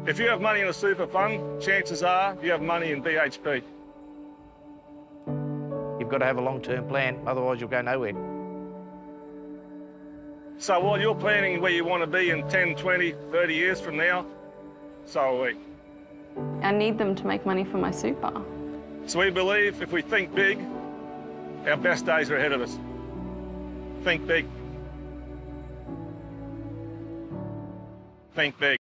If you have money in a super fund, chances are you have money in BHP. You've got to have a long-term plan, otherwise you'll go nowhere. So while you're planning where you want to be in 10, 20, 30 years from now, so are we. I need them to make money for my super. So we believe if we think big, our best days are ahead of us. Think big. Think big.